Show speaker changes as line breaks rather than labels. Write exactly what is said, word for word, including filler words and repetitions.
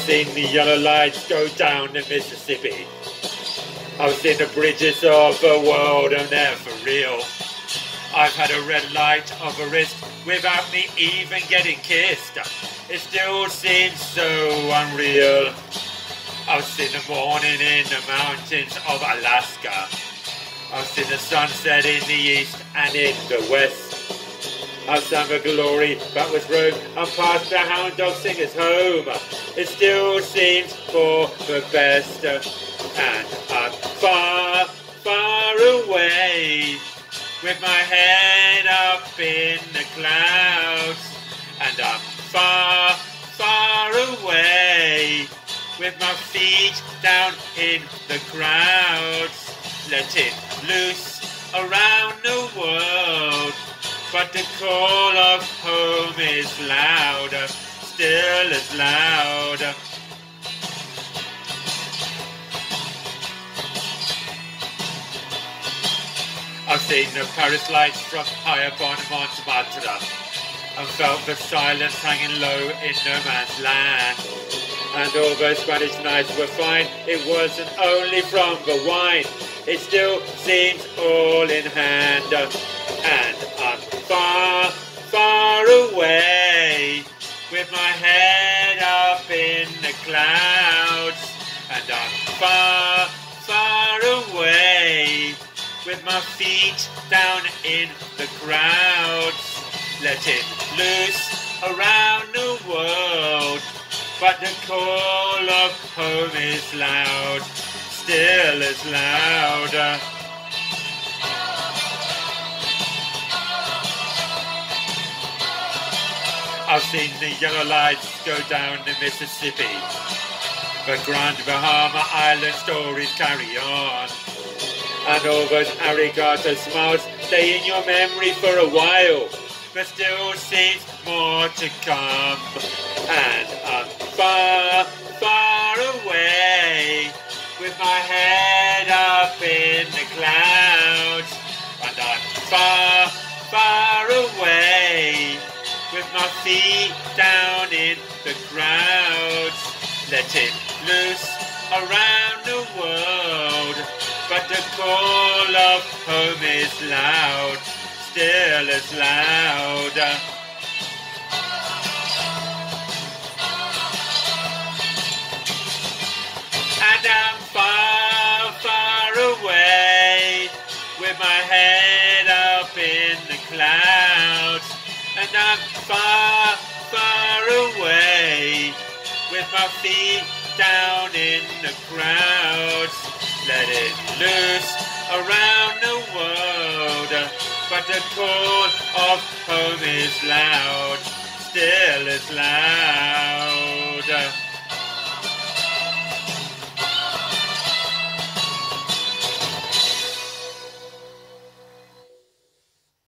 seen the yellow lights go down the Mississippi. I've seen the bridges of the world and they're for real. I've had a red light of a wrist without me even getting kissed. It still seems so unreal. I've seen the morning in the mountains of Alaska. I've seen the sunset in the east and in the west. I've sung the glory backwards road and past the hound dog singers home. It still seems for the best. And I'm far, far away, with my head up in the clouds. And I'm far, far away, with my feet down in the crowds. Letting loose around the world, but the call of home is louder, still as louder. I've seen the Paris lights from high up on Montmartre, and felt the silence hanging low in no man's land. And although Spanish nights were fine, it wasn't only from the wine. It still seems all in hand. And I'm far, far away, with my head up in the clouds. And I'm far, far away, with my feet down in the crowds. Letting loose around the world, but the call of home is loud, still as louder. I've seen the yellow lights go down the Mississippi. The Grand Bahama Island stories carry on. And all those arigato smiles stay in your memory for a while. There still seems more to come. And I'm far, far away, with my head up in the clouds. And I'm far, far away, with my feet down in the crowds. Letting loose around the world, but the call of home is loud, still as louder. And I'm far, far away, with my head up in the clouds. And I'm far, far away, with my feet down in the crowds. Let it loose around the world, but the call of home is loud, still as loud.